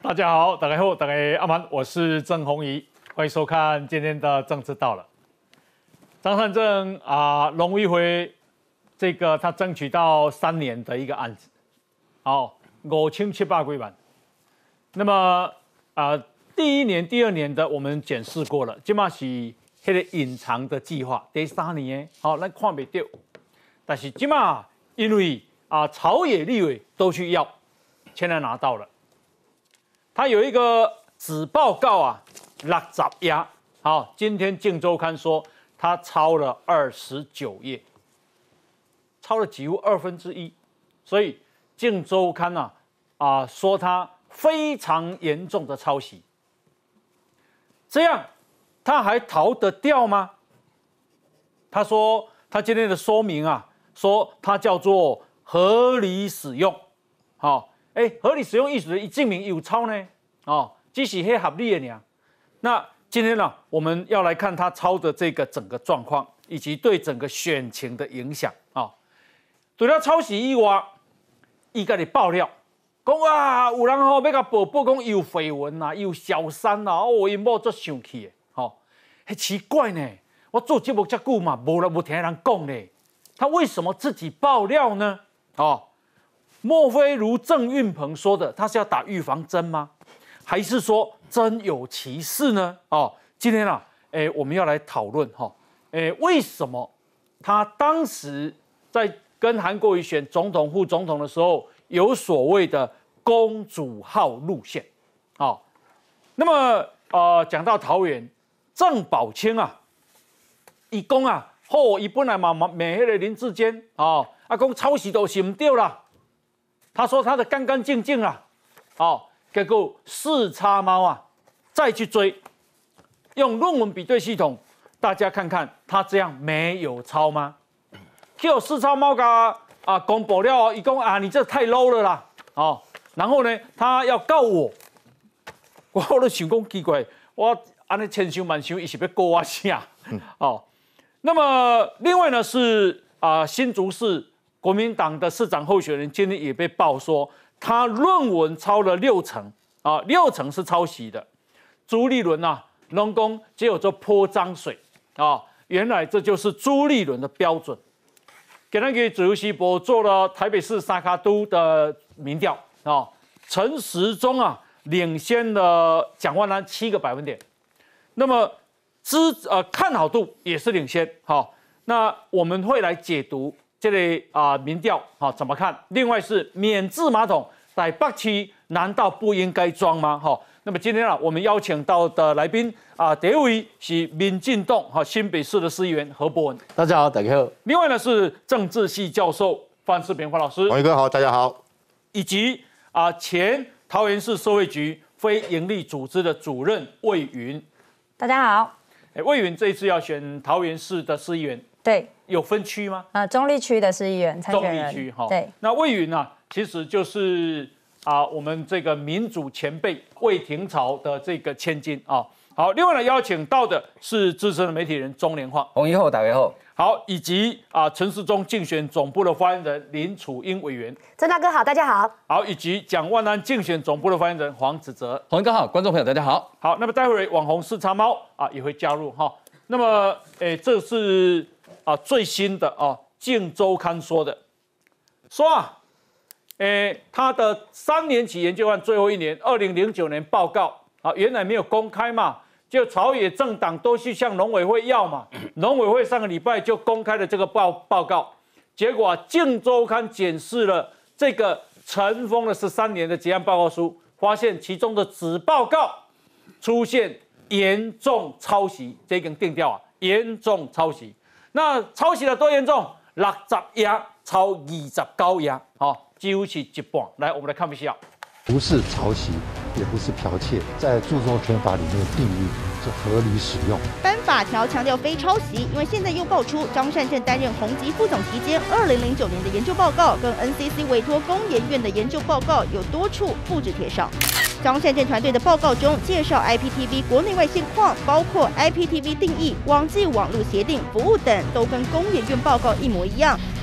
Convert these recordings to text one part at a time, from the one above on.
大家好，大家好，大家阿曼，我是郑弘仪，欢迎收看今天的政治到了。张善政农委会这个他争取到3年的一个案子，好，5700几万。那么第1年、第2年的我们检视过了，这嘛是那个隐藏的计划，第3年好，咱看不到，但是这嘛因为朝野立委都去要，现在拿到了。他有一个子报告60页，好，今天《镜周刊》说他抄了29页，抄了几乎1/2，所以《镜周刊》说他非常严重的抄袭，这样他还逃得掉吗？他说他今天的说明说他叫做合理使用，好。合理使用意思的证明有抄呢，只是很合理的呢。那今天呢，我们要来看他抄的这个整个状况，以及对整个选情的影响除了抄袭以外，伊家己爆料，讲有人要甲报讲有绯闻有小三因某足生气的，很奇怪呢。我做节目这久嘛，无听人讲呢，他为什么自己爆料呢？莫非如郑运鹏说的，他是要打预防针吗？还是说真有其事呢？今天我们要来讨论为什么他当时在跟韩国瑜选总统、副总统的时候，有所谓的公主号路线那么讲到桃园，郑宝清伊讲伊本来嘛骂迄个林智坚讲抄袭都是唔对啦。他说他的干干净净啦，结果四叉猫再去追，用论文比对系统，大家看看他这样没有抄吗？叫四叉猫公布了伊讲你这太 low 了啦，然后呢，他要告我都想讲奇怪，我安尼千想万想，伊是要告我啥？那么另外呢是新竹市。国民党的市长候选人今天也被爆说，他论文抄了60%，6成是抄袭的。朱立伦农工只有做泼脏水原来这就是朱立伦的标准。今天给自由时报做了台北市三卡都的民调陈时中领先了蒋万安7个百分点，那么看好度也是领先。那我们会来解读。这类民调怎么看？另外是免治马桶在北区难道不应该装吗？那么今天我们邀请到的来宾第一位是民进党新北市的市议员何博文， 大家好，大家好。 另外呢是政治系教授范世平范老师， 王一哥好，大家好。 以及前桃园市社会局非营利组织的主任魏云， 大家好。 魏云这一次要选桃园市的市议员。 对， 有分区吗？ 中立区的市议员参选人。 中立区对。 那魏云其实就是我们这个民主前辈魏廷朝的这个千金好，另外呢邀请到的是资深的媒体人钟连晃， 洪一后大家好。 好，以及陈时中竞选总部的发言人林楚英委员， 郑大哥好，大家好。 好，以及蒋万安竞选总部的发言人黄子哲， 洪哥好，观众朋友大家好。 好，那么待会网红四叉猫也会加入那么这是。最新的《镜周刊》说他的3年期研究案最后1年，2009年报告原来没有公开嘛，就朝野政党都去向农委会要嘛，农委会上个礼拜就公开了这个报告，结果镜周刊》检视了这个尘封了13年的结案报告书，发现其中的子报告出现严重抄袭，这个定调严重抄袭。那抄袭了多严重？60页抄29页，几乎是一半。来，我们来看一下。 不是抄袭，也不是剽窃，在著作权法里面定义是合理使用。 颁法条强调非抄袭，因为现在又爆出张善政担任宏基副总期间，2009年的研究报告跟 NCC 委托工研院的研究报告有多处复制贴上。张善政团队的报告中介绍 IPTV 国内外现况，包括 IPTV 定义、网际网络协定、服务等，都跟工研院报告一模一样。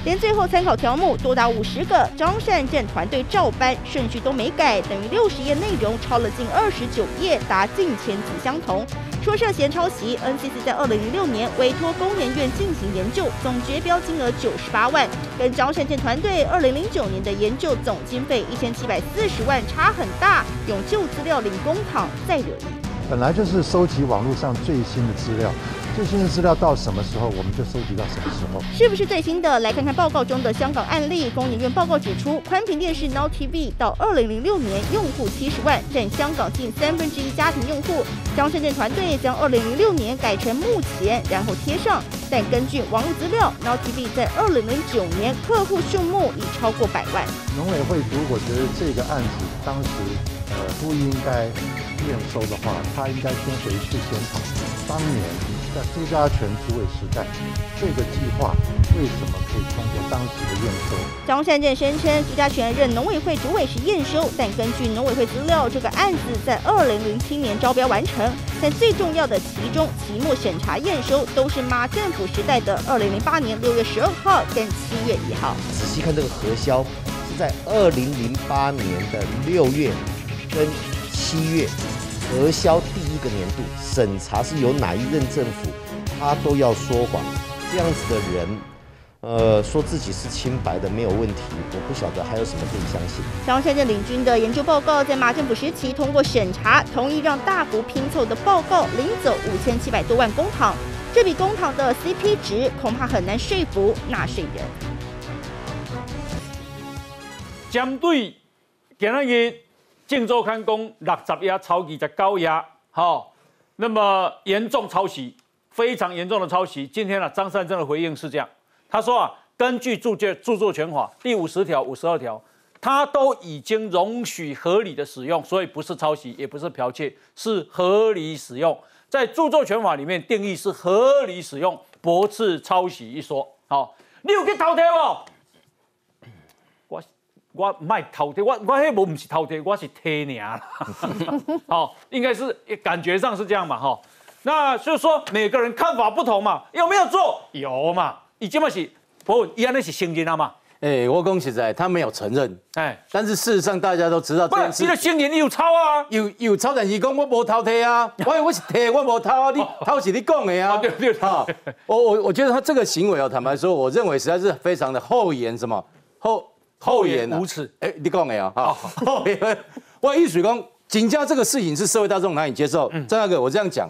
连最后参考条目多达50个，张善政团队照搬，顺序都没改，等于60页内容抄了近29页，达近千字相同。说涉嫌抄袭 ，NCC 在2006年委托工研院进行研究，总决标金额98万，跟张善政团队2009年的研究总经费1740万差很大，用旧资料领公帑再惹议。 本来就是收集网络上最新的资料，最新的资料到什么时候，我们就收集到什么时候。 是不是最新的？来看看报告中的香港案例。工研院报告指出，宽频电视 Now TV 到2006年用户70万，占香港近1/3家庭用户。张善政团队将2006年改成目前，然后贴上。但根据网络资料 ，Now TV 在2009年客户数目已超过100万。 农委会如果觉得这个案子当时不应该验收的话，他应该先回去检讨当年在朱家全主委时代这个计划为什么可以通过当时的验收。 张善政声称朱家全任农委会主委时验收，但根据农委会资料，这个案子在2007年招标完成，但最重要的其中期末审查验收都是马政府时代的2008年6月12号跟7月1号。 仔细看这个核销是在2008年的6月跟7月。核销第一个年度审查是由哪一任政府，他都要说谎，这样子的人，说自己是清白的没有问题，我不晓得还有什么可以相信。 张善政领军的研究报告在马政府时期通过审查，同意让大幅拼凑的报告领走5700多万公帑，这笔公帑的 CP 值恐怕很难说服纳税人。 针对今日。镜周刊公60页抄29页，那么严重抄袭，非常严重的抄袭。今天张善政的回应是这样，他说根据著作权法第50条、52条，他都已经容许合理的使用，所以不是抄袭，也不是剽窃，是合理使用。在著作权法里面定义是合理使用，驳斥抄袭一说。你有去偷听无？我唔系偷贴，我迄无唔是偷贴，我是贴尔啦。应该是感觉上是这样嘛，那就是说每个人看法不同嘛，有没有做？有嘛，已经嘛是，不，伊安尼是承认啊嘛。 我讲实在，他没有承认。但是事实上大家都知道这件事。 你的承认你有抄啊？ 有抄，但是讲我无偷贴啊，我是贴，我无偷啊，你偷是你讲的啊。 对。 我觉得他这个行为坦白说，我认为实在是非常的厚颜，什么厚颜无耻！ 你讲的啊，厚颜。我意思讲，真正这个事情是社会大众难以接受。张大哥，我这样讲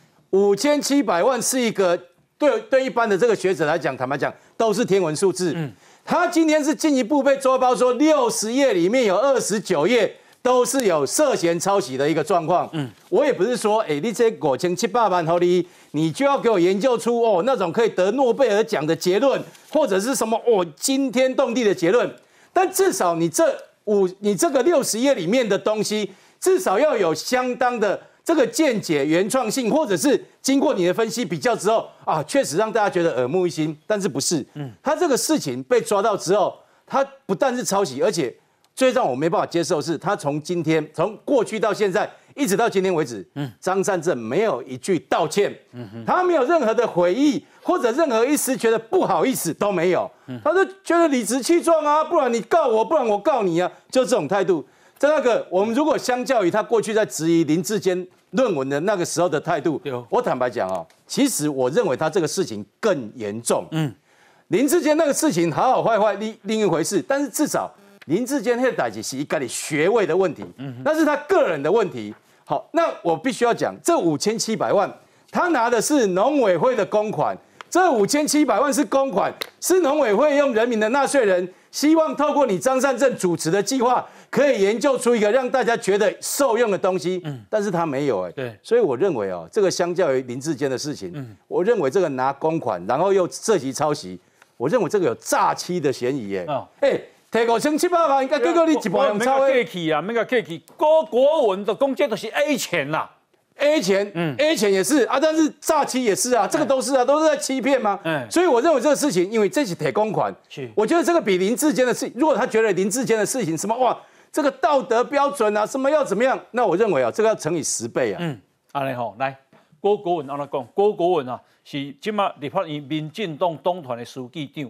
5700万是一个对一般的这个学者来讲，坦白讲都是天文数字。他今天是进一步被抓包说60页里面有29页都是有涉嫌抄袭的一个状况。我也不是说，你这5700万后你就要给我研究出那种可以得诺贝尔奖的结论，或者是什么惊天动地的结论。但至少你这个60页里面的东西，至少要有相当的这个见解、原创性，或者是经过你的分析比较之后确实让大家觉得耳目一新。但是不是？他这个事情被抓到之后，他不但是抄袭，而且最让我没办法接受的是，他从过去到现在，一直到今天为止，张善政没有一句道歉，他没有任何的悔意，或者任何一丝觉得不好意思都没有，他就觉得理直气壮啊，不然你告我，不然我告你啊，就这种态度。在我们如果相较于他过去在质疑林智坚论文的那个时候的态度，我坦白讲其实我认为他这个事情更严重。林智坚那个事情好坏坏另一回事，但是至少林智坚那个代志是一个学位的问题，那是他个人的问题。好，那我必须要讲，这5700万，他拿的是农委会的公款，这5700万是公款，是农委会用人民的纳税人，希望透过你张善政主持的计划，可以研究出一个让大家觉得受用的东西，但是他没有对，所以我认为这个相较于林智坚的事情，我认为这个拿公款，然后又涉及抄袭，我认为这个有诈欺的嫌疑提5700万，应该结果你一半用抄的。 免个客气啊，免个客气。郭国文的公借都是 A 钱啦 ，A 钱，A 钱也是啊，但是诈欺也是啊，这个都是啊，都是在欺骗吗？所以我认为这个事情，因为这是铁公款，我觉得这个比林智坚的事，如果他觉得林智坚的事情什么这个道德标准什么要怎么样，那我认为这个要乘以10倍啊。 安尼来，郭国文安怎讲？郭国文是今麦立法院民进党党团的书记长。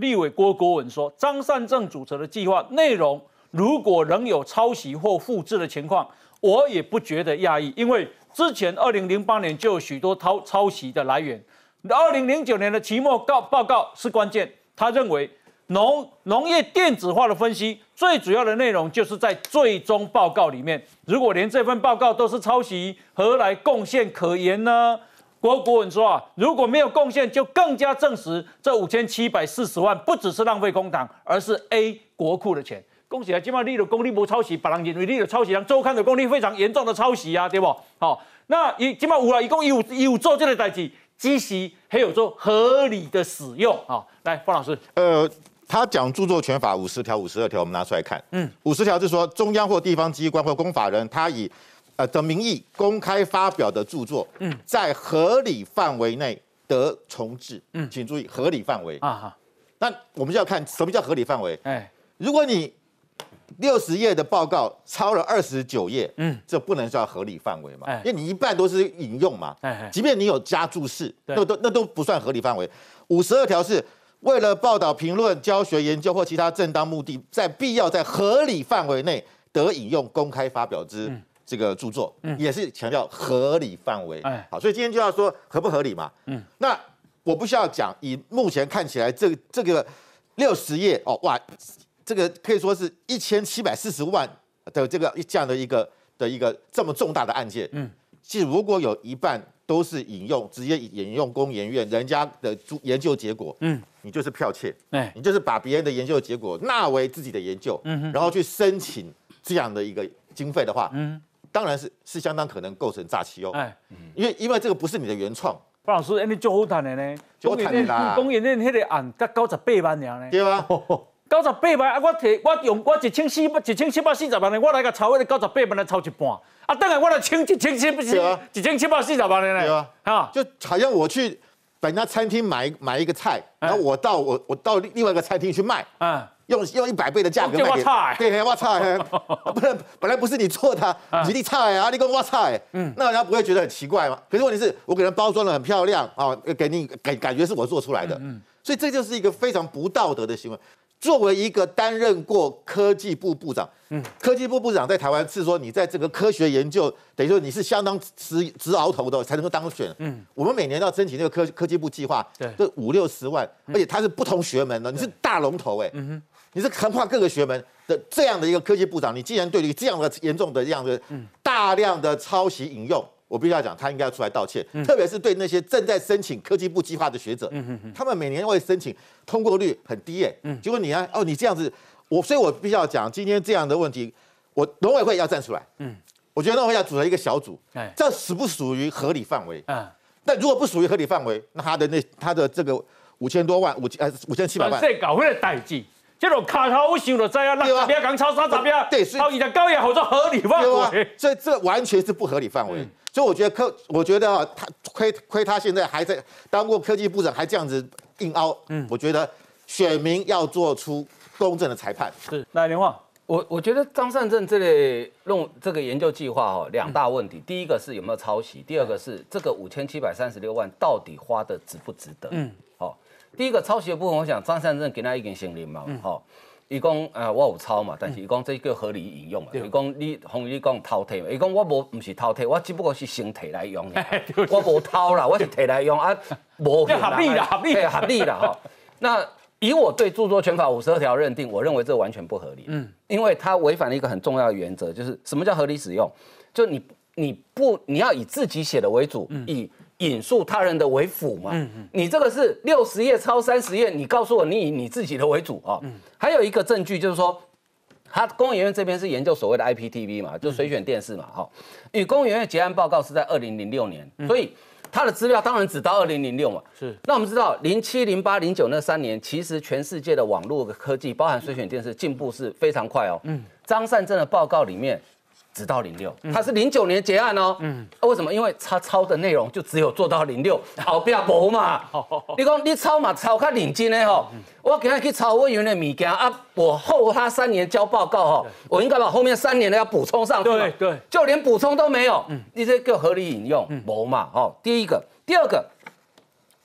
立委郭国文说，张善政主持的计划内容如果仍有抄袭或复制的情况，我也不觉得讶异，因为之前2008年就有许多抄袭的来源。2009年的期末报告是关键，他认为农业电子化的分析最主要的内容就是在最终报告里面。如果连这份报告都是抄袭，何来贡献可言呢？郭国文说啊，如果没有贡献，就更加证实这5740万不只是浪费公帑，而是 A 国库的钱。恭喜啊，今晚你的功力不抄袭，别人认为你的抄袭，人周刊的功力非常严重的抄袭啊，对不？好，那今晚有了，一共有做这个代志，只是还有做合理的使用啊。来，方老师， 他讲著作权法50条、52条，我们拿出来看。50条是说，中央或地方机关或公法人，他以的名义公开发表的著作，在合理范围内得重制。请注意合理范围啊。那我们就要看什么叫合理范围。如果你60页的报告抄了29页，这不能叫合理范围嘛，因为你一半都是引用嘛。即便你有加注释，那都不算合理范围。52条是为了报道、评论、教学、研究或其他正当目的，在必要在合理范围内得引用公开发表之这个著作，也是强调合理范围。好，所以今天就要说合不合理嘛。那我不需要讲，以目前看起来这个60页哦，哇，这个可以说是1740万的这样的一个这么重大的案件。其实如果有一半都是直接引用工研院人家的研究结果，你就是剽窃，你就是把别人的研究结果纳为自己的研究，然后去申请这样的一个经费的话，当然是相当可能构成诈欺哦。因为这个不是你的原创。方老师，你最好谈的呢？工研院那个案才98万尔呢，对吧？98万啊！我用我1740万的，我来个抄那个98万来抄一半，啊，等下我来清1740万的呢，对吧？啊，就好像我去把人家餐厅买一个菜，然后我到另外一个餐厅去卖，用100倍的价格卖给，对，我操，本来不是你做的，你菜啊，你跟我菜，那人家不会觉得很奇怪吗？可是问题是我给人包装的很漂亮啊，给你感觉是我做出来的，所以这就是一个非常不道德的行为。作为一个担任过科技部部长，科技部部长在台湾是说你在这个科学研究，等于说你是相当直鳌头的才能够当选。我们每年要申请那个科技部计划，这50-60万，而且它是不同学门的，你是大龙头你是横跨各个学门的这样的一个科技部长，你既然对于这样的严重的这样的大量的抄袭引用，我必须要讲，他应该要出来道歉，特别是对那些正在申请科技部计划的学者，他们每年会申请通过率很低结果你这样子，所以我必须要讲，今天这样的问题，农委会要站出来，我觉得农委会要组成一个小组，这属不属于合理范围？但如果不属于合理范围，那他的这个5000多万5700万， 这搞这个代志。这种卡头我想就知啊，60秒讲抄30秒，抄29也好做合理范围， 所以这完全是不合理范围。所以我觉得他亏他现在还在当过科技部长，还这样子硬凹。我觉得选民要做出公正的裁判。 是，来连话， 我觉得张善政弄这个研究计划2大问题，第一个是有没有抄袭，第二个是这个5736万到底花的值不值得？第一个抄袭的部分，我想张善政给他已经承认嘛，伊讲我有抄嘛，但是伊讲这叫合理引用嘛，伊讲你洪宇讲偷摕嘛，伊讲我不是偷摕，我只不过是先摕来用的，我无偷啦，我是摕来用啊，无合理啦那以我对著作权法52条认定，我认为这完全不合理，因为它违反了一个很重要的原则，就是什么叫合理使用？就你要以自己写的为主，以引述他人的为辅嘛，你这个是60页抄30页，你告诉我你以你自己的为主啊。还有一个证据就是说，他工研院这边是研究所谓的 IPTV 嘛，就随选电视嘛，与工研院结案报告是在2006年，所以他的资料当然只到2006嘛。是，那我们知道07、08、09那3年，其实全世界的网络科技，包含随选电视进步是非常快张善政的报告里面。只到06，他是09年结案为什么？因为他抄的内容就只有做到06，后边无嘛。你讲你抄嘛，抄较认真的我今日去抄委员的物件我后他3年交报告我应该把后面3年的要补充上去嘛。对，就连补充都没有，你这叫合理引用无嘛？第二个，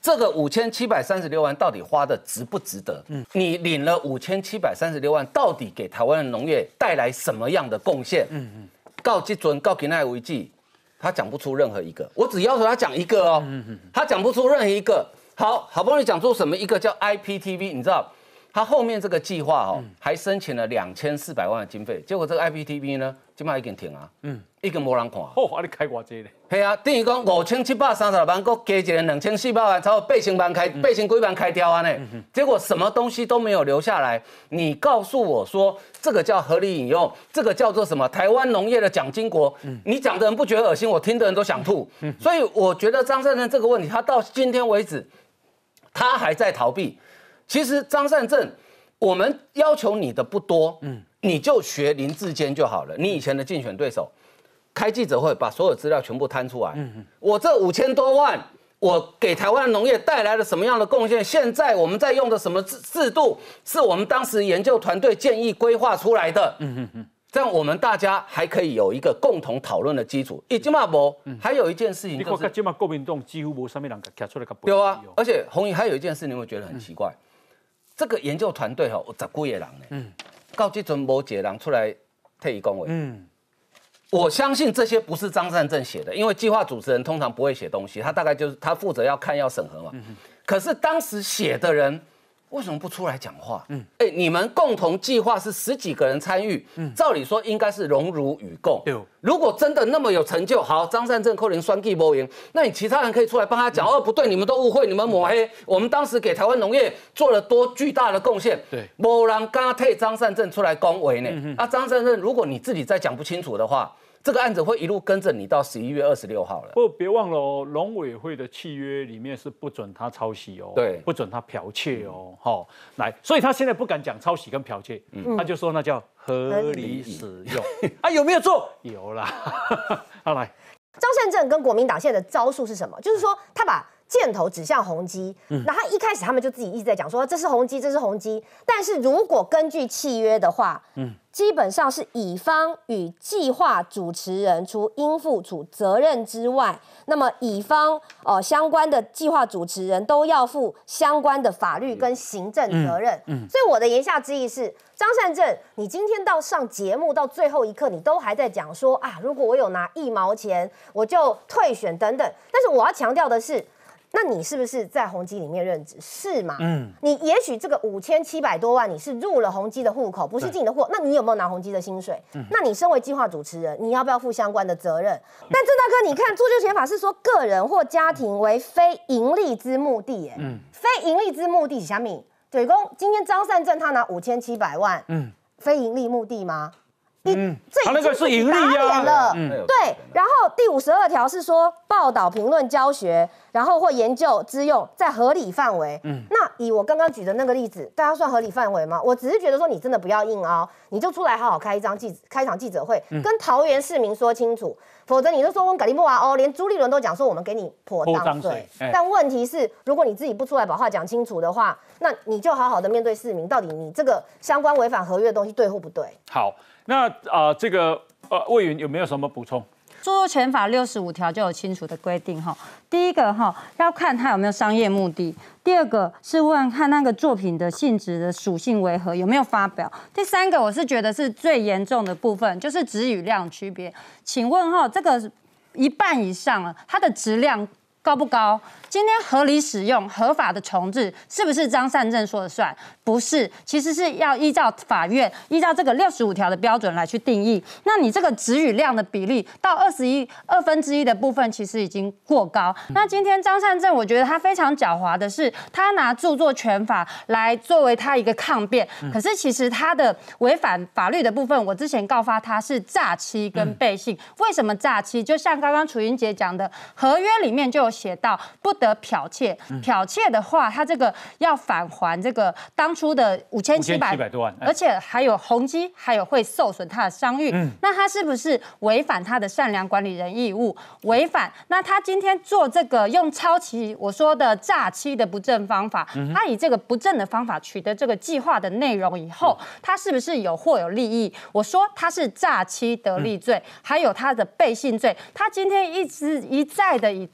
这个5736万到底花的值不值得？你领了5736万，到底给台湾的农业带来什么样的贡献？到这尊到今天为止，他讲不出任何一个。我只要求他讲一个哦，他讲不出任何一个。好不容易讲出什么一个叫 IPTV， 你知道？他后面这个计划哦，还申请了2400万的经费，结果这个 IPTV 呢，今麦已经停啊，已经没人看。 哦，你开偌济咧？ 系啊，等于讲5736万，搁加一个2400万，超过8000万8000几万开掉啊呢。结果什么东西都没有留下来。你告诉我说这个叫合理引用，这个叫做什么？台湾农业的蒋经国。你讲的人不觉得恶心，我听的人都想吐。所以我觉得张善政这个问题，他到今天为止，他还在逃避。其实张善政，我们要求你的不多，你就学林智坚就好了。你以前的竞选对手，开记者会把所有资料全部摊出来。我这5000多万，我给台湾农业带来了什么样的贡献？现在我们在用的什么制度，是我们当时研究团队建议规划出来的。这样我们大家还可以有一个共同讨论的基础。今嘛无，还有一件事情就是， 今嘛国民党几乎无什么人站出来。 对啊，而且弘毅还有一件事，你会觉得很奇怪。这个研究团队有10几个人呢，到这阵无一个人出来替伊讲话。我相信这些不是张善政写的，因为计划主持人通常不会写东西，他大概就是他负责要看要审核嘛。可是当时写的人为什么不出来讲话？你们共同计划是10几个人参与，照理说应该是荣辱与共。如果真的那么有成就，好，张善政可能选举无赢，那你其他人可以出来帮他讲，不对，你们都误会，你们抹黑，我们当时给台湾农业做了多巨大的贡献。对，没人敢替张善政出来恭维呢。张善政，如果你自己再讲不清楚的话，这个案子会一路跟着你到11月26号了。 不过别忘了哦，农委会的契约里面是不准他抄袭哦， 对， 不准他剽窃哦，来，所以他现在不敢讲抄袭跟剽窃，他就说那叫合理使用。有没有做？有啦。好，来， 张善政跟国民党现在的招数是什么？就是说他把箭头指向宏基，那他一开始他们就自己一直在讲说这是宏基，这是宏基。但是如果根据契约的话，基本上是乙方与计划主持人除应负责任之外，那么乙方相关的计划主持人都要负相关的法律跟行政责任。所以我的言下之意是，张善政，你今天到上节目到最后一刻，你都还在讲说啊，如果我有拿1毛钱，我就退选等等。但是我要强调的是，那你是不是在宏基里面任职？是吗？你也许这个5700多万你是入了宏基的户口，不是进你的户口，那你有没有拿宏基的薪水？那你身为计划主持人，你要不要负相关的责任？但郑大哥，你看做就权法是说个人或家庭为非盈利之目的，非盈利之目的是什么？对公，今天张善政他拿5700万，非盈利目的吗？ 他那个是盈利啊，对。然后第52条是说报道、评论、教学，然后或研究之用，在合理范围。那以我刚刚举的那个例子，大家算合理范围吗？我只是觉得说你真的不要硬凹，你就出来好好开场记者会，跟桃园市民说清楚，否则你就说我们改利莫娃连朱立伦都讲说我们给你泼脏水。但问题是，如果你自己不出来把话讲清楚的话，那你就好好的面对市民，到底你这个相关违反合约的东西对或不对？ 好。那这个魏云有没有什么补充？ 著作权法65条就有清楚的规定哈。第一个哈要看它有没有商业目的，第二个是问看那个作品的性质的属性为何，有没有发表。第三个我是觉得是最严重的部分，就是质与量区别。请问哈这个1半以上了，它的质量高不高？今天合理使用、合法的重置，是不是张善政说了算？不是，其实是要依照法院依照这个65条的标准来去定义。那你这个质与量的比例到2/2的部分，其实已经过高。那今天张善政，我觉得他非常狡猾的是，他拿著作权法来作为他一个抗辩，可是其实他的违反法律的部分，我之前告发他是诈欺跟背信。为什么诈欺？就像刚刚楚云姐讲的，合约里面就有写到不得剽窃，剽窃的话，他这个要返还这个当初的5700 多万， 而且还有宏基，还有会受损他的商誉。那他是不是违反他的善良管理人义务？违反。那他今天做这个用抄袭我说的诈欺的不正方法，他以这个不正的方法取得这个计划的内容以后，他是不是有获有利益？我说他是诈欺得利罪，还有他的背信罪。他今天一再的以著作权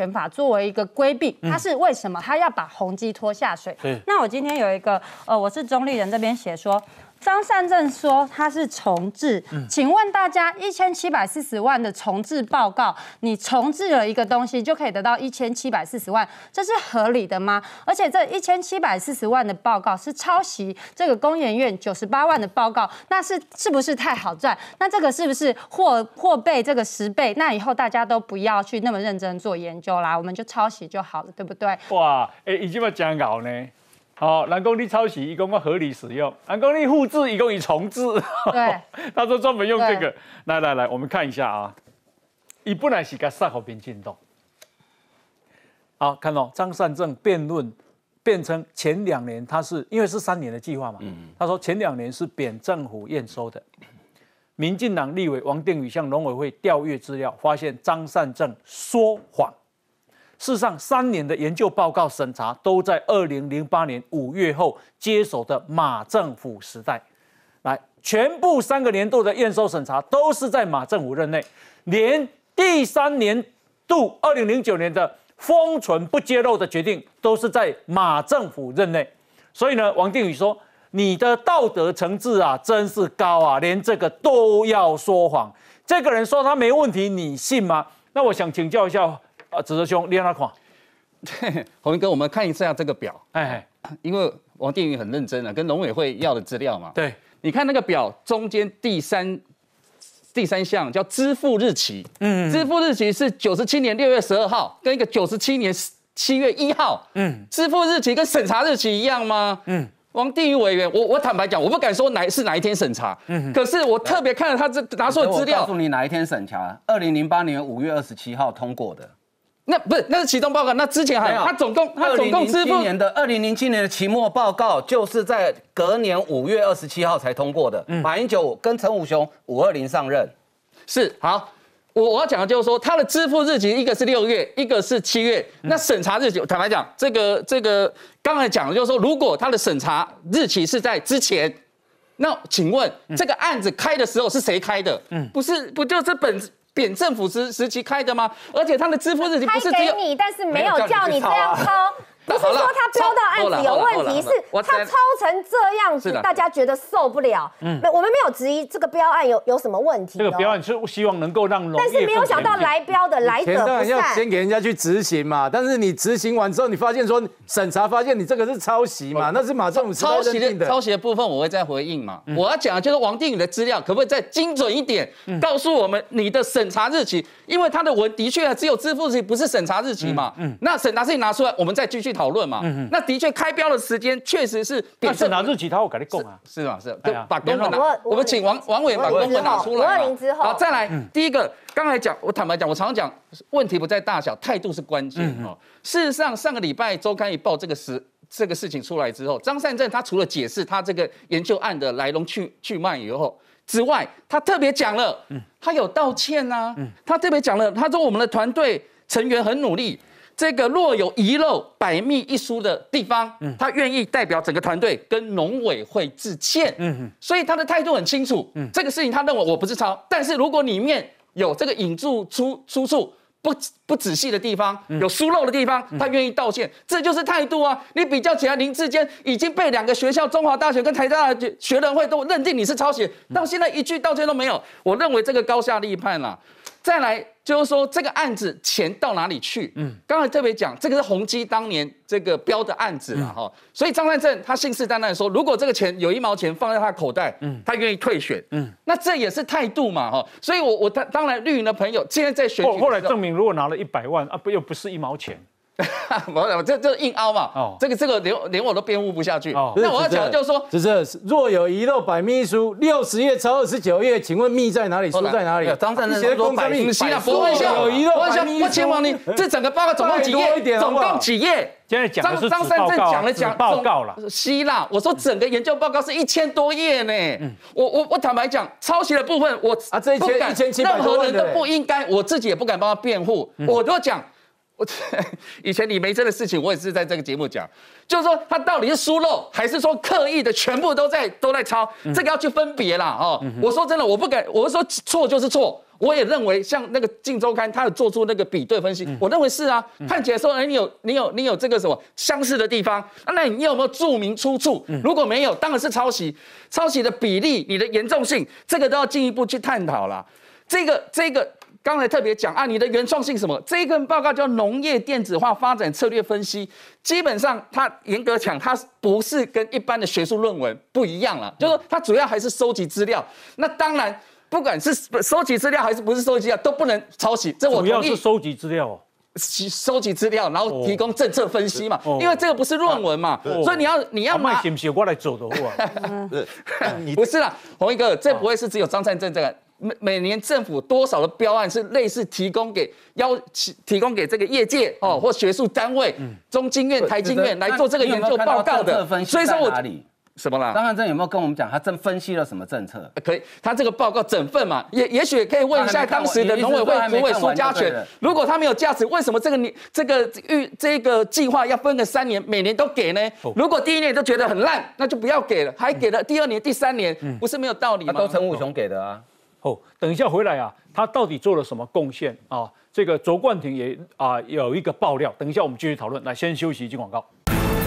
权法作为一个规避，它是为什么？他要把宏基拖下水。那我今天有一个我是中立人这边写说。张善政说他是重置，请问大家1740万的重置报告，你重置了一个东西就可以得到1740万，这是合理的吗？而且这1740万的报告是抄袭这个工研院98万的报告，那是不是太好赚？那这个是不是或倍这个10倍？那以后大家都不要去那么认真做研究啦，我们就抄袭就好了，对不对？ 哇，已经要讲搞呢。好，人讲你抄袭，一共要合理使用；人讲你复制，一共以重置。 对， 他说专门用这个。来，我们看一下啊。伊本来是个杀和平进动。好，看到张善政辩论辩称前2年他是因为是3年的计划嘛，他说前2年是扁政府验收的。民进党立委王定宇向农委会调阅资料，发现张善政说谎。事实上，3年的研究报告审查都在2008年5月后接手的马政府时代，来，全部3个年度的验收审查都是在马政府任内，连第3年度2009年的封存不揭露的决定都是在马政府任内。所以呢，王定宇说，你的道德层次啊，真是高啊，连这个都要说谎。这个人说他没问题，你信吗？那我想请教一下。子哲兄，你让他看。 对，洪文哥，我们看一下这个表。因为王定宇很认真啊，跟农委会要的资料嘛。 对， 你看那个表中间第三项叫支付日期。支付日期是97年6月12号，跟一个97年7月1号。支付日期跟审查日期一样吗？王定宇委员，我坦白讲，我不敢说哪一天审查。可是我特别看了他这拿出的资料，我告诉你哪一天审查，2008年5月27号通过的。那不是，那是启动报告。那之前还有，他总共支付2007年的期末报告，就是在隔年5月27号才通过的。马英九跟陈武雄520上任，是好。我要讲的就是说，他的支付日期一个是6月，一个是7月。那审查日期，坦白讲，这个刚才讲的就是说，如果他的审查日期是在之前，那请问这个案子开的时候是谁开的？不就是扁政府时期开的吗？而且他的支付日期不是只有开给你，但是没有叫你这样抄。不是说他标到案子有问题，是他抄成这样子，大家觉得受不了。我们没有质疑这个标案有什么问题。 这个标案是希望能够让农业， 但是没有想到来标的来者不善。 当然要先给人家去执行嘛，但是你执行完之后，你发现说审查发现你这个是抄袭嘛，那是马政府时代认定的。 抄袭的部分我会再回应嘛。我要讲的就是王定宇的资料可不可以再精准一点，告诉我们你的审查日期，因为他的文的确只有支付日期，不是审查日期嘛。那审查日期拿出来，我们再继续讨论嘛。那的确开标的时间确实是。 那审查日期他会跟你讲啊？ 是吗？是。把公文拿，我们请王委员把公文拿出来。 520之后。 好，再来第一个，刚才讲，我坦白讲，我常常讲，问题不在大小，态度是关键哦。事实上，上个礼拜周刊一报这个事情出来之后，张善政他除了解释他这个研究案的来龙去脉以后之外，他特别讲了，他有道歉啊，他特别讲了，他说我们的团队成员很努力。这个若有遗漏百密一疏的地方，他愿意代表整个团队跟农委会致歉。所以他的态度很清楚。这个事情他认为我不是抄，但是如果里面有这个引注出处不仔细的地方，有疏漏的地方，他愿意道歉，这就是态度啊！你比较起来，林智坚已经被2个学校，中华大学跟台大的学人会都认定你是抄袭，到现在一句道歉都没有。我认为这个高下立判啦。再来就是说这个案子钱到哪里去？刚才特别讲，这个是宏基当年这个标的案子啦哈，所以张善政他信誓旦旦说，如果这个钱有1毛钱放在他的口袋，他愿意退选，那这也是态度嘛哈。所以我当然绿营的朋友现在在选举， 后来证明如果拿了100万啊，又不是1毛钱。 这硬凹嘛，这个连我都辩护不下去。那我要讲的就是说， 只是若有遗漏百密一疏，60页抄29页，请问密在哪里？疏在哪里？ 张善政说百密一疏，不问笑， 有遗漏百密一疏。 我请问你，这整个报告总共几页？总共几页？ 现在讲的是张善政讲了报告了， 希腊，我说整个研究报告是1000多页呢。我坦白讲，抄袭的部分我这1700 任何人都不应该，我自己也不敢帮他辩护。我都讲。 我以前李梅珍的事情，我也是在这个节目讲，就是说他到底是疏漏，还是说刻意的全部都在抄，这个要去分别啦哦。我说真的，我不敢，我说错就是错。我也认为，像那个《镜周刊》，他有做出那个比对分析，我认为是啊。看起来说，哎，你有这个什么相似的地方，那你有没有注明出处？如果没有，当然是抄袭。抄袭的比例、你的严重性，这个都要进一步去探讨啦。这个。刚才特别讲啊，你的原创性什么？这一份报告叫《农业电子化发展策略分析》，基本上它严格讲，它不是跟一般的学术论文不一样了，就是说它主要还是收集资料。那当然，不管是收集资料还是不是收集资料，都不能抄袭。这我同意。 主要是收集资料哦。 收集资料，然后提供政策分析嘛，因为这个不是论文嘛，所以你要拿是不是我来做的话？ 不是啦，洪一哥，这不会是只有张善政这个。每年政府多少的标案是类似提供给这个业界哦或学术单位，中经院、台经院来做这个研究报告的， 所以说我什么啦？ 张善政有没有跟我们讲他真分析了什么政策？ 可以，他这个报告整份嘛，也许可以问一下当时的农委会主委苏家全，如果他没有价值，为什么这个计划要分个3年，每年都给呢？如果第1年都觉得很烂，那就不要给了，还给了第2年、第3年，不是没有道理吗？ 都陈武雄给的啊。 等一下回来啊，他到底做了什么贡献啊？这个卓冠廷也有一个爆料，等一下我们继续讨论。来，先休息进广告。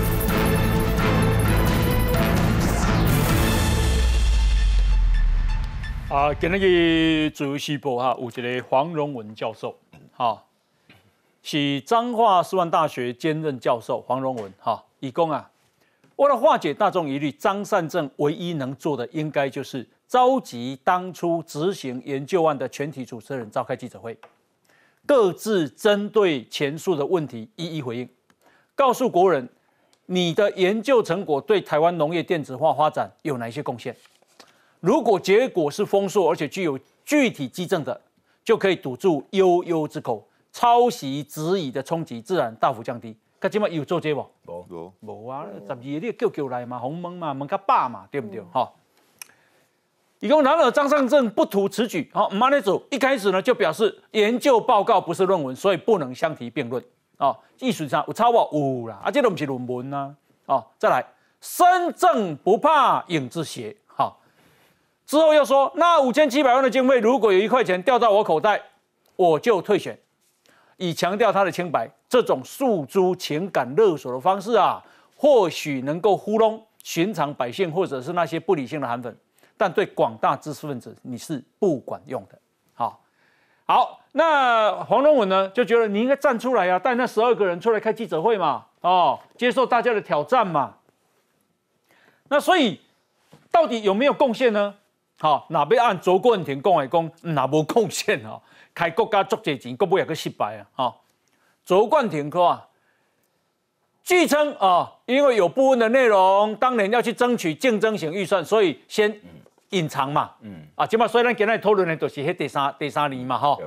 今日《自由时报》有一个黄荣文教授，是彰化师范大学兼任教授黄荣文，他说为了化解大众疑虑，张善政唯一能做的应该就是召集当初执行研究案的全体主持人召开记者会，各自针对前述的问题一一回应，告诉国人你的研究成果对台湾农业电子化发展有哪些贡献。如果结果是丰硕而且具有具体基证的，就可以堵住悠悠之口，抄袭质疑的冲击自然大幅降低。他今麦有做这无？无啊！12个你叫来嘛，红问嘛，问较饱嘛，对不对？然而张善政不图此举，唔安尼做，一开始呢就表示研究报告不是论文，所以不能相提并论。艺术上有抄无？有啦，这都不是论文啊。再来，身正不怕影子斜。之后又说，那5700万的经费，如果有1块钱掉到我口袋，我就退选，以强调他的清白。这种诉诸情感勒索的方式或许能够糊弄寻常百姓或者是那些不理性的韩粉，但对广大知识分子你是不管用的。好，那黄荣文呢就觉得你应该站出来带那12个人出来开记者会嘛，接受大家的挑战嘛。那所以到底有没有贡献呢？那要按卓冠廷讲的讲，那无贡献开国家足侪钱，国尾也去失败卓冠廷说据称因为有部分的内容当年要去争取竞争型预算，所以先隐藏嘛。今麦虽然今天讨论的都是迄第三年嘛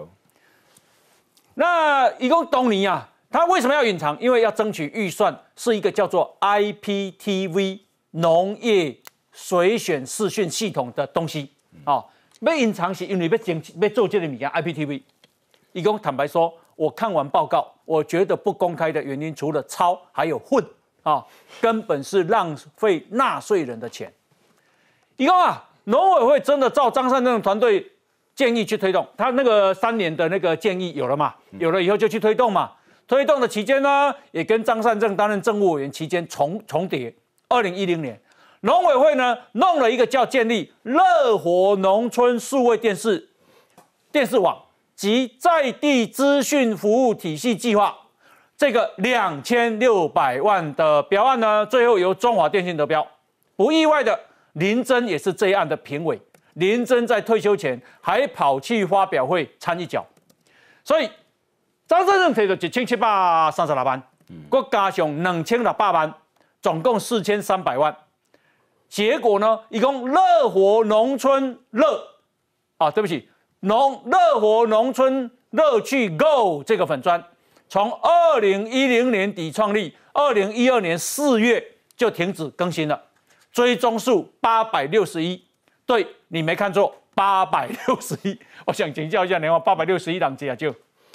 那一共当年他为什么要隐藏？因为要争取预算，是一个叫做 IPTV 农业水选视讯系统的东西，要隐藏是因为要做这个物件 IPTV。他说坦白说，我看完报告，我觉得不公开的原因除了抄，还有混根本是浪费纳税人的钱。他说农委会真的照张善政团队建议去推动，他那个3年的那个建议有了嘛？有了以后就去推动嘛。推动的期间呢，也跟张善政担任政务委员期间重叠。2010年。农委会呢弄了一个叫建立乐活农村数位电视网及在地资讯服务体系计划，这个2600万的标案呢，最后由中华电信得标。不意外的，林真也是这一案的评委。林真在退休前还跑去发表会参一脚，所以张善政提了1736万，再加上2600万，总共4300万。结果呢，一共乐活农村对不起，乐活农村乐趣 Go 这个粉专，从2010年底创立，2012年4月就停止更新了，追踪数861，对你没看错，861。我想请教一下，你话861人这就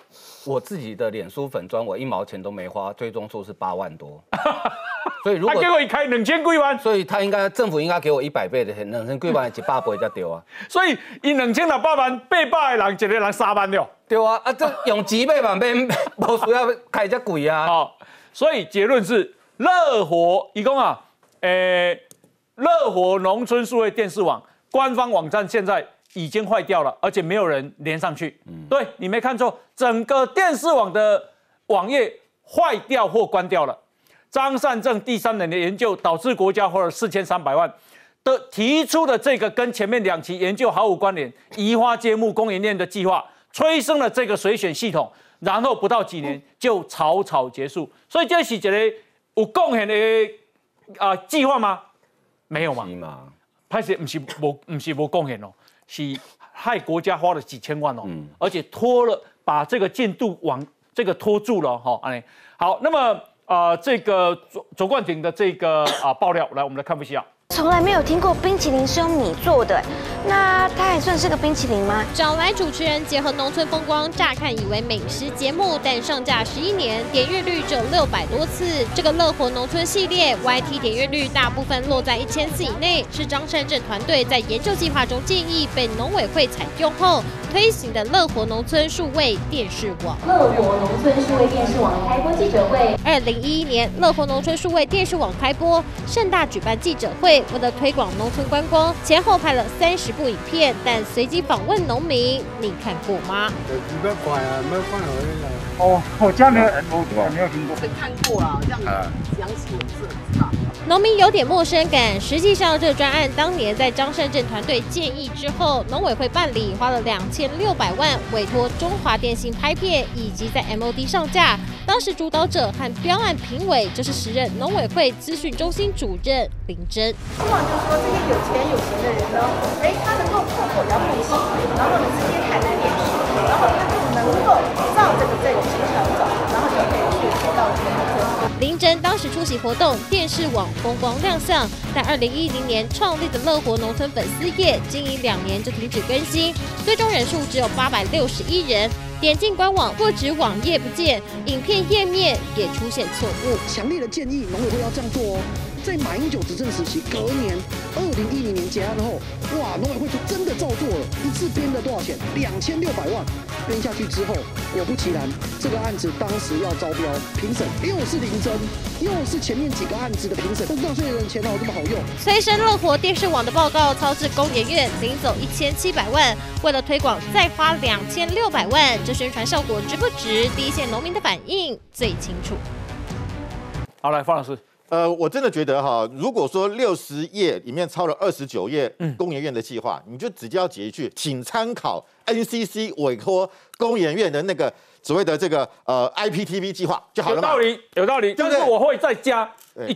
我自己的脸书粉专，我1毛钱都没花，追踪数是8万多。所以如果他给我开2000几万， 所以政府应该给我100倍的钱，2000几万100倍才对啊。 所以以2600万，800个人一个人3万了。 对啊，这用几倍万倍，不需要开这贵啊。 好，所以结论是乐活，一共啊，乐活农村数位电视网官方网站现在已经坏掉了，而且没有人连上去。对，你没看错，整个电视网的网页坏掉或关掉了。张善政第3年的研究导致国家花了4300万的提出的这个跟前面2期研究毫无关联，移花接木工研院的计划，催生了这个水选系统，然后不到几年就草草结束。所以这是一个有贡献的计划吗？没有嘛。拍摄不是无贡献哦，是害国家花了几千万哦，而且把这个进度往这个拖住了哈。好，那么。这个卓冠廷的这个爆料，来我们来看一下。 从来没有听过冰淇淋是用米做的，那它还算是个冰淇淋吗？ 找来主持人结合农村风光，乍看以为美食节目，但上架11年，点阅率只有600多次。这个乐活农村系列 YT 点阅率大部分落在1000次以内，是张善政团队在研究计划中建议，被农委会采用后推行的乐活农村数位电视网。 乐活农村数位电视网开播记者会。 2011年，乐活农村数位电视网开播，盛大举办记者会。为了推广农村观光，前后拍了30部影片，但随机访问农民，你看过吗？ 没有看啊，没有看而已啦。 哦，我家没有听过。 看过啦，这样详细文字知道。 农民有点陌生感，实际上这专案当年在张善政团队建议之后，农委会办理，花了2600万委托中华电信拍片，以及在 MOD 上架。当时主导者和标案评委就是时任农委会资讯中心主任林真。 希望就是说这些有钱的人呢，他能够透过遥控器，然后呢直接看来电视，然后他就能够照这个行程走，然后就可以去到农村。 林真当时出席活动，电视网风光亮相，但2010年创立的乐活农村粉丝页，经营2年就停止更新，最终人数只有861人。点进官网，不止网页不见，影片页面也出现错误。 强烈的建议农委会要这样做哦。在马英九执政时期，隔年2010年结案后，哇，农委会就真的照做了，一次编了多少钱？2600万，编下去之后，果不其然，这个案子当时要招标评审，又是林真，又是前面几个案子的评审，不知道这些人钱哪有这么好用？ 催生乐活电视网的报告操至工研院，领走1700万，为了推广再花2600万，这宣传效果值不值？第一线农民的反应最清楚。 好，来方老师。 我真的觉得哈，如果说60页里面抄了29页工研院的计划，你就直接要写一句，请参考 NCC 委托工研院的那个所谓的这个IPTV 计划就好了嘛。 有道理，但是我会再加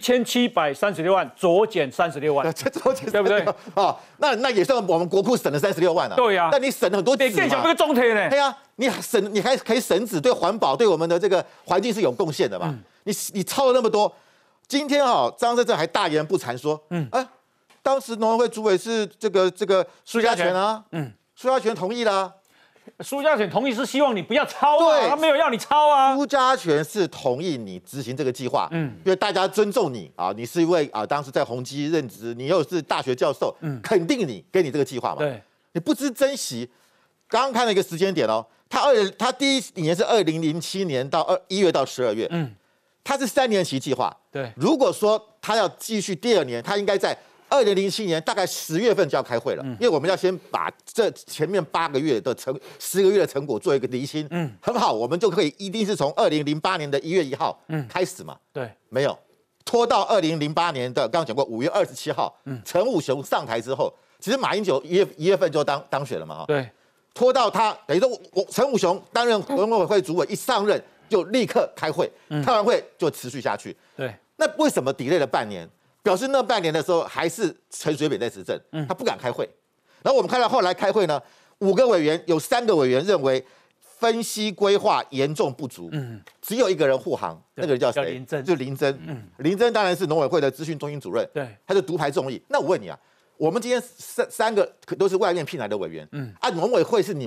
1736万，左减36万， 左减对不对？ 啊，那也算我们国库省了36万啊。 对呀， 但你省了很多纸嘛。 更讲这个中铁呢？ 对呀，你还可以省纸，对环保、对我们的这个环境是有贡献的嘛。你抄了那么多。今天张善政还大言不惭说，当时农委会主委是这个苏家全啊，苏家全同意啦。 苏家全同意是希望你不要抄啊，他没有要你抄啊。 苏家全是同意你执行这个计划，因为大家尊重你啊，你是一位当时在宏基任职，你又是大学教授，肯定你给你这个计划嘛。 对， 你不知珍惜。刚刚看了一个时间点哦，他第一年是2007年到1月到12月，它是3年期计划。 对， 如果说他要继续第2年，他应该在2007年大概10月份就要开会了，因为我们要先把这前面10个月的成果做一个厘清。很好，我们就可以一定是从2008年的1月1号开始嘛。 对， 没有拖到2008年的刚刚讲过5月27号，陈武雄上台之后，其实马英九1月份就当选了嘛。 对， 拖到他等于说陈武雄担任农委会主委一上任。就立刻开会，开完会就持续下去。 对， 那为什么 delay 了半年？表示那半年的时候还是陈水扁在执政，他不敢开会。然后我们看到后来开会呢，5个委员有3个委员认为分析规划严重不足，只有1个人护航，那个人叫谁？ 林真， 就林真。林真当然是农委会的资讯中心主任， 对， 他就独排众议。那我问你啊，我们今天3个都是外面聘来的委员，农委会是你们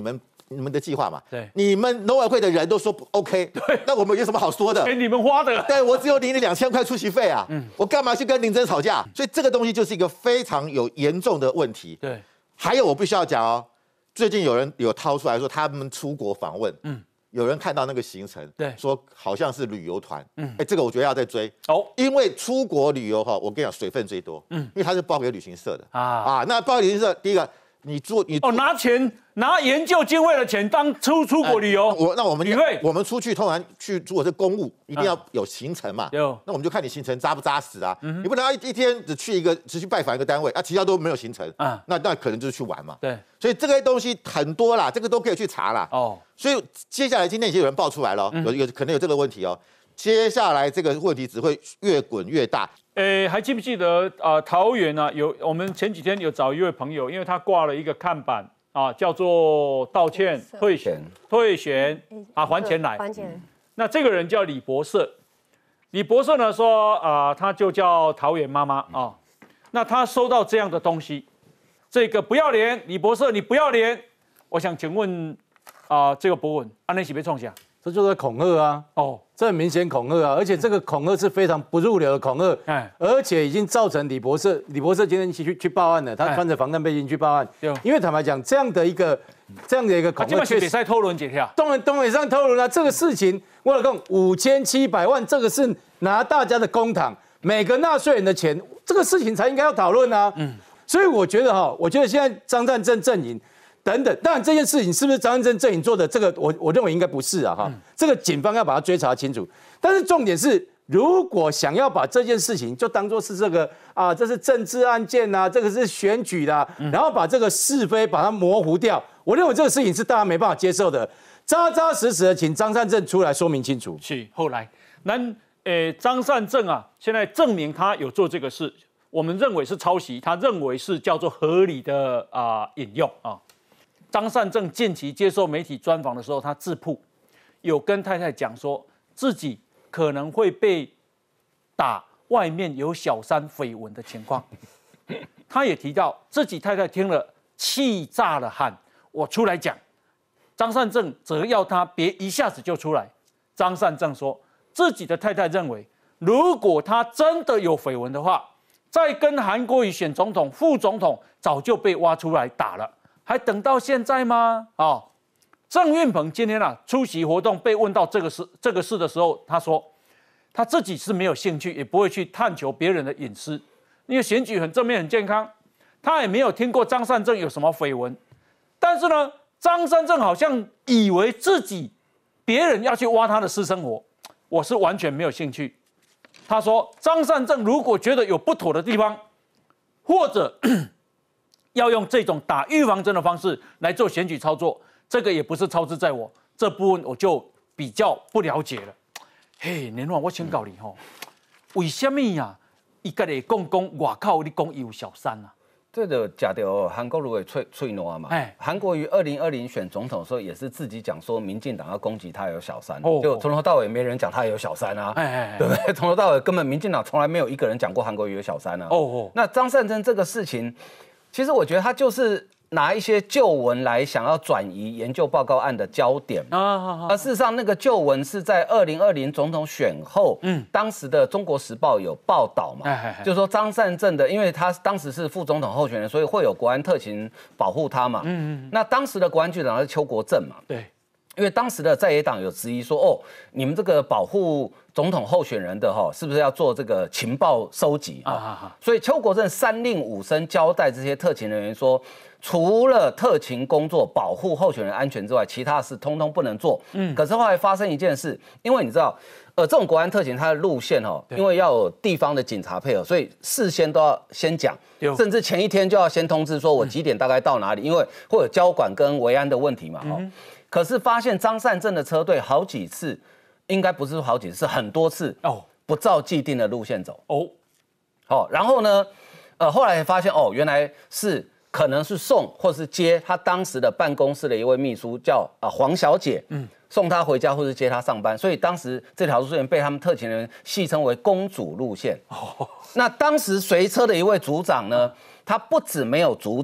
你们的计划嘛。 对， 你们农委会的人都说不 OK， 对，那我们有什么好说的？ 钱你们花的， 对我只有领你2000块出席费啊，我干嘛去跟林真吵架？所以这个东西就是一个非常有严重的问题。 对， 还有我必须要讲哦，最近有人有掏出来说他们出国访问，有人看到那个行程， 对， 说好像是旅游团，这个我觉得要再追哦， 因为出国旅游哈，我跟你讲水分最多，因为它是包给旅行社的啊，那包给旅行社，第一个你拿研究经费的钱当出国旅游， 我们出去通常去如果是公务，一定要有行程嘛，那我们就看你行程扎不扎实啊，你不能一天只去拜访一个单位啊，其他都没有行程啊，那可能就是去玩嘛， 对， 所以这个东西很多啦，这个都可以去查啦，哦，所以接下来今天已经有人爆出来了，可能有这个问题哦，接下来这个问题只会越滚越大。 还记不记得桃园啊，我们前几天有找一位朋友，因为他挂了一个看板啊，叫做道歉、退选啊，还钱来。那这个人叫李博社，李博社呢说他就叫桃园妈妈啊。那他收到这样的东西，这个不要脸，李博社你不要脸，我想请问这个博文，那是被冲下？ 这就是恐吓啊！哦，这很明显恐吓啊！而且这个恐吓是非常不入流的恐吓，而且已经造成李博社今天去报案了，他穿着防弹背心去报案，因为坦白讲，这样的一个恐吓， 确实比赛偷轮解跳， 当然上偷轮了。这个事情，我讲5700万，这个是拿大家的公帑，每个纳税人的钱，这个事情才应该要讨论啊。所以我觉得现在张善政阵营。等等，当然这件事情是不是张善政阵营做的？这个我认为应该不是啊，这个警方要把它追查清楚。但是重点是，如果想要把这件事情就当作是这是政治案件啊，这个是选举啦，然后把这个是非把它模糊掉，我认为这个事情是大家没办法接受的。扎扎实实的，请张善政出来说明清楚。 是后来，张善政啊，现在证明他有做这个事，我们认为是抄袭，他认为是叫做合理的引用啊。张善政近期接受媒体专访的时候，他自曝有跟太太讲说自己可能会被打，外面有小三绯闻的情况。他也提到自己太太听了气炸了，喊我出来讲。张善政则要他别一下子就出来。张善政说自己的太太认为，如果他真的有绯闻的话，再跟韩国瑜选总统、副总统早就被挖出来打了。还等到现在吗？郑运鹏今天出席活动，被问到这个事的时候，他说他自己是没有兴趣，也不会去探求别人的隐私，因为选举很正面、很健康，他也没有听过张善政有什么绯闻。但是呢，张善政好像以为自己别人要去挖他的私生活，我是完全没有兴趣。他说，张善政如果觉得有不妥的地方，或者要用这种打预防针的方式来做选举操作，这个也不是操之在我，这部分我就比较不了解了。嘿，年华，我请教你为什么呀？伊家己讲外口你讲伊有小三啊？ 这个假的韩国瑜脆挪嘛。韩国瑜2020选总统的时候也是自己讲说，民进党要攻击他有小三，就从头到尾没人讲他有小三啊，对不对？从头到尾根本民进党从来没有一个人讲过韩国瑜有小三啊。那张善政这个事情。其实我觉得他就是拿一些旧闻来想要转移研究报告案的焦点而事实上那个旧闻是在2020总统选后，当时的《中国时报》有报道嘛，就是说张善政的，因为他当时是副总统候选人，所以会有国安特勤保护他嘛。那当时的国安局长是邱国正嘛， 对。 因为当时的在野党有质疑说，你们这个保护总统候选人的是不是要做这个情报收集所以邱国正3令5申交代这些特勤人员说，除了特勤工作保护候选人安全之外，其他的事通通不能做。可是后来发生一件事，因为你知道，这种国安特勤它的路线因为要有地方的警察配合，所以事先都要先讲，甚至前一天就要先通知说我几点大概到哪里，因为会有交管跟维安的问题嘛。可是发现张善政的车队好几次，应该不是好几次，是很多次不照既定的路线走然后呢，后来发现原来是可能是送或是接他当时的办公室的一位秘书叫黄小姐，送他回家或是接他上班，所以当时这条路线被他们特勤人员戏称为公主路线。那当时随车的一位组长呢，他不止没有阻止。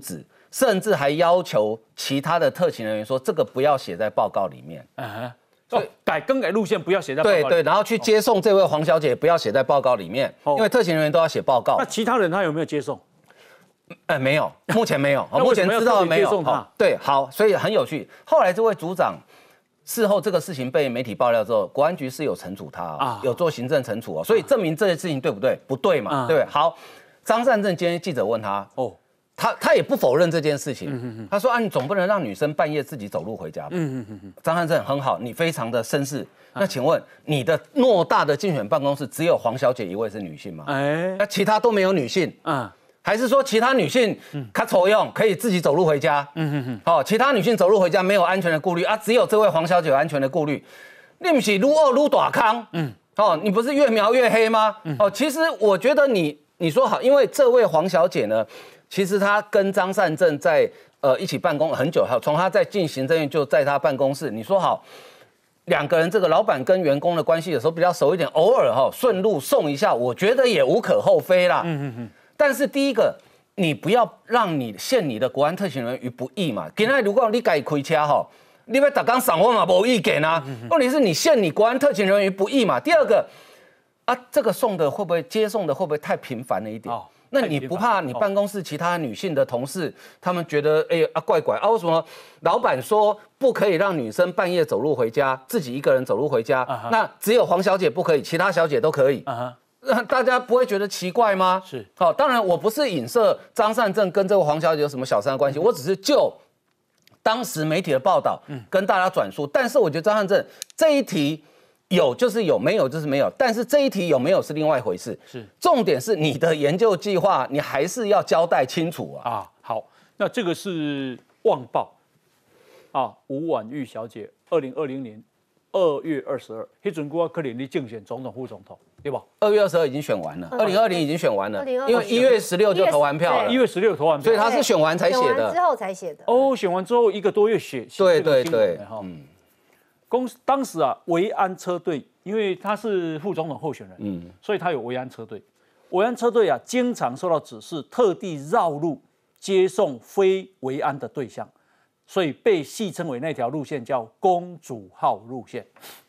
甚至还要求其他的特勤人员说这个不要写在报告里面。 所以更改路线不要写在报告里面。 对，然后去接送这位黄小姐不要写在报告里面，因为特勤人员都要写报告。 那其他人他有没有接送？ 没有，目前没有，目前知道的没有。对，好，所以很有趣。后来这位组长事后这个事情被媒体爆料之后，国安局是有惩处他有做行政惩处所以证明这件事情对不对？不对嘛，对不对？好，张善政今天记者问他，他也不否认这件事情，他说你总不能让女生半夜自己走路回家吧？张善政很好，你非常的绅士。那请问你的偌大的竞选办公室只有黄小姐一位是女性吗？那其他都没有女性？还是说其他女性她丑用可以自己走路回家？其他女性走路回家没有安全的顾虑只有这位黄小姐有安全的顾虑。你不是愈恶愈大康？你不是越描越黑吗？其实我觉得你说好，因为这位黄小姐呢。其实他跟张善政在一起办公很久，从他在进行政院就在他办公室。你说好，两个人这个老板跟员工的关系有时候比较熟一点，偶尔顺路送一下，我觉得也无可厚非啦。但是第一个，你不要让你陷你的国安特勤人员于不义嘛。今天如果你改开车你要打刚赏我嘛没意见啊。问题是你陷你国安特勤人员于不义嘛。第二个这个送的会不会接送的会不会太频繁了一点？那你不怕你办公室其他女性的同事，他们觉得怪怪为什么老板说不可以让女生半夜走路回家，自己一个人走路回家，那只有黄小姐不可以，其他小姐都可以，大家不会觉得奇怪吗？ 是， 当然我不是影射张善政跟这个黄小姐有什么小三的关系，我只是就当时媒体的报道跟大家转述，但是我觉得张善政这一题。有就是有，没有就是没有。但是这一题有没有是另外一回事。重点是你的研究计划，你还是要交代清楚好，那这个是旺报吴婉玉小姐，2020年2月22，那阵我可能你竞选总统、副总统，对吧 ？2月22已经选完了，2020已经选完了，因为1月16就投完票了。 1月16投完票， 所以他是选完才写的。 选完之后才写的。 选完之后1个多月写。 对。 当时维安车队，因为他是副总统候选人，所以他有维安车队。维安车队经常受到指示，特地绕路接送非维安的对象，所以被戏称为那条路线叫公主号路线。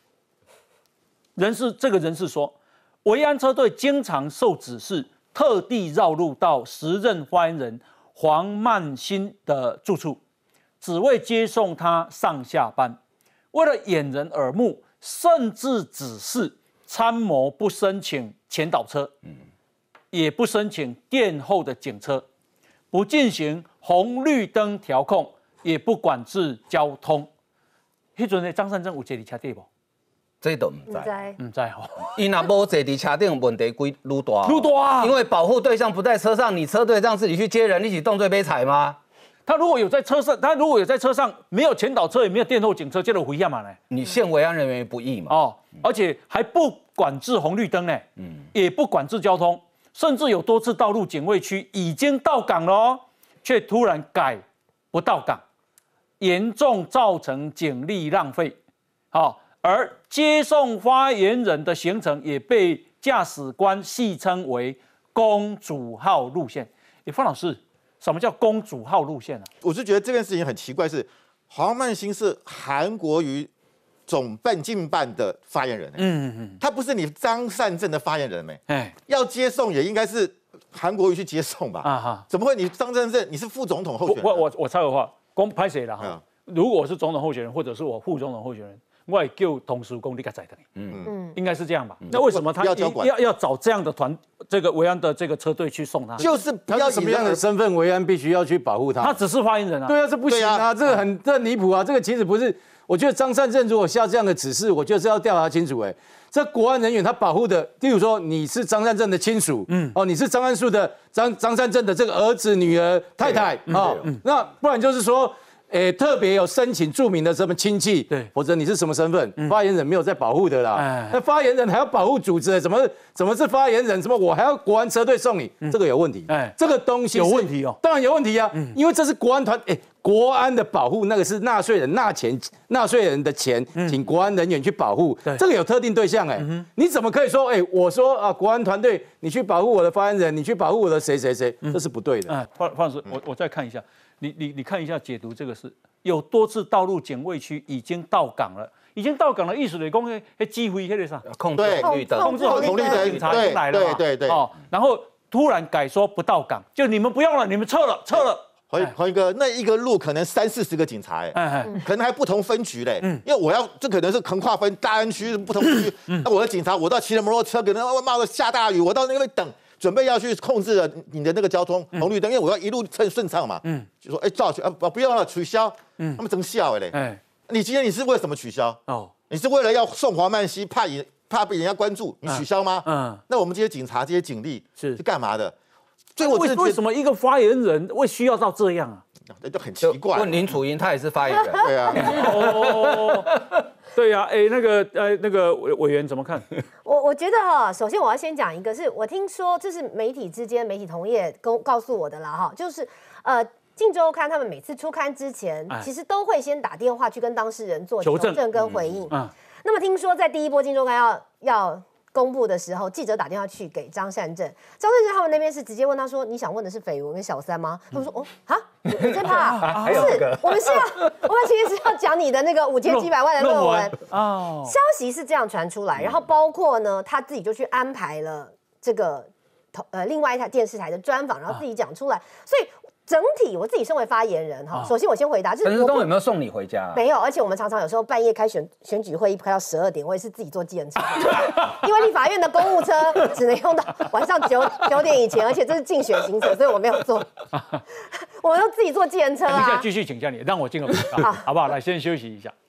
这个人士说，维安车队经常受指示，特地绕路到时任发言人黄曼欣的住处，只为接送他上下班。为了掩人耳目，甚至指示参谋不申请前导车，也不申请殿后的警车，不进行红绿灯调控，也不管制交通。迄阵的张善政有坐伫车顶无？ 这都唔知，伊若无坐伫车顶，问题愈大。因为保护对象不在车上，你车队让自己去接人，一起动作被踩吗？ 他如果有在车上，没有前导车，也没有殿后警车，这就危险嘛呢？ 你陷维安人员于不义嘛？ 而且还不管制红绿灯呢，也不管制交通，甚至有多次道路警卫区已经到岗了却突然改不到岗，严重造成警力浪费。而接送发言人的行程也被驾驶官戏称为公主号路线。方老师。什么叫公主号路线我是觉得这件事情很奇怪，是黄曼欣是韩国瑜总经办的发言人，他不是你张善政的发言人要接送也应该是韩国瑜去接送吧？怎么会你张善政你是副总统候选人？ 我插个话，公拍谁了如果我是总统候选人，或者是我副总统候选人，我会叫同事讲你个在等，应该是这样吧？那为什么他要找这样的这个维安的这个车队去送他？ 就是不要什么样的身份，维安必须要去保护他。 他只是发言人对这不行这个很离谱这个其实不是，我觉得张善政如果下这样的指示，我就是要调查清楚这国安人员他保护的，例如说你是张善政的亲属，你是张安树的张善政的这个儿子、女儿、太太那不然就是说。特别有申请注明的什么亲戚，或者你是什么身份，发言人没有在保护的啦。那发言人还要保护组织，怎么是发言人？什么我还要国安车队送你？这个有问题。这个东西有问题当然有问题因为这是国安团，国安的保护那个是纳税人纳税人的钱，请国安人员去保护，这个有特定对象你怎么可以说我说国安团队你去保护我的发言人，你去保护我的谁，这是不对的。 范老师，我再看一下。 你看一下解读这个事，有多次道路检卫区已经到岗了。已经到岗了，意思就是讲，那机会那个啥， 控制红绿灯， 控制红绿灯，警察就来了嘛。 对。 哦，然后突然改说不到岗，就你们不用了，你们撤了。 黄一哥，那一个路可能30-40个警察，可能还不同分局嘞。因为这可能是横跨分大安区不同区。那我的警察，我到骑着摩托车，可能冒着下大雨，我到那边等，准备要去控制你的那个交通红绿灯，因为我要一路顺畅嘛。就说照去不用了，取消。他们真笑嘞。你今天你是为什么取消？你是为了要送黄曼西，怕被人家关注，你取消吗？那我们这些警察、这些警力是干嘛的？所以为什么一个发言人会需要到这样啊？ 那就很奇怪。 问林楚英，他也是发言人。 对啊。 对呀，那个委员怎么看？ 我觉得首先我要先讲一个，是我听说这是媒体之间媒体同业告诉我的啦就是镜周刊他们每次出刊之前，其实都会先打电话去跟当事人做求证跟回应。那么听说在第一波镜周刊要公布的时候，记者打电话去给张善政他们那边是直接问他说：“你想问的是绯闻跟小三吗？”他们说：“你真怕？不是，我们其实是要讲你的那个5700万的论文。”消息是这样传出来，然后包括呢，他自己就去安排了这个另外一台电视台的专访，然后自己讲出来，所以。整体我自己身为发言人首先我先回答，就是陈时中有没有送你回家？ 没有，而且我们常常有时候半夜开选举会议开到12点，我也是自己坐计程车，因为立法院的公务车只能用到晚上9点以前，而且这是竞选行程，所以我没有坐，我都自己坐计程车啊。 等一下继续请教你，让我进个广告，好不好？来，先休息一下。